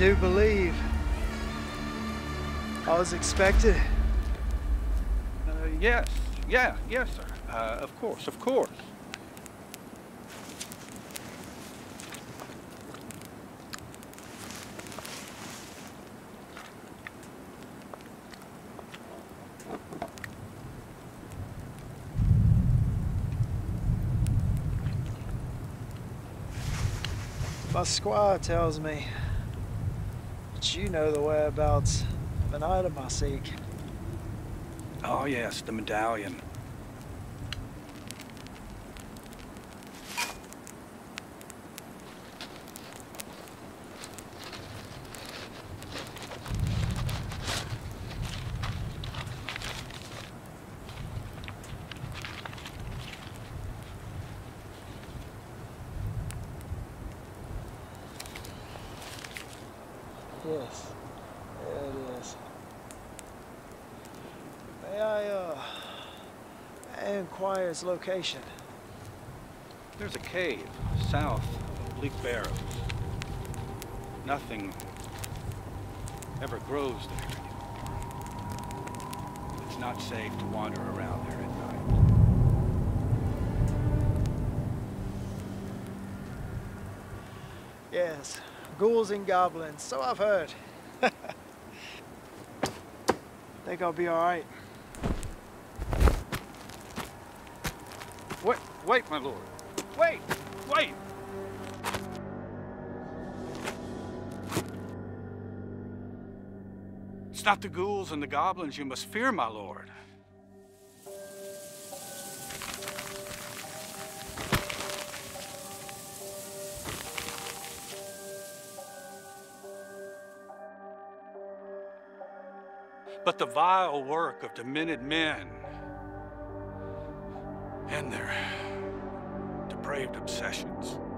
do believe I was expected. Yes, yes, sir. Of course, of course. My squire tells me that you know the whereabouts of an item I seek. Oh, yes, the medallion. Yes, there it is. May I inquire its location? There's a cave south of Bleak Barrows. Nothing ever grows there anymore. It's not safe to wander around there at night. Yes, ghouls and goblins, so I've heard. Think I'll be all right. Wait, my lord. Wait! It's not the ghouls and the goblins you must fear, my lord. But the vile work of demented men and their depraved obsessions.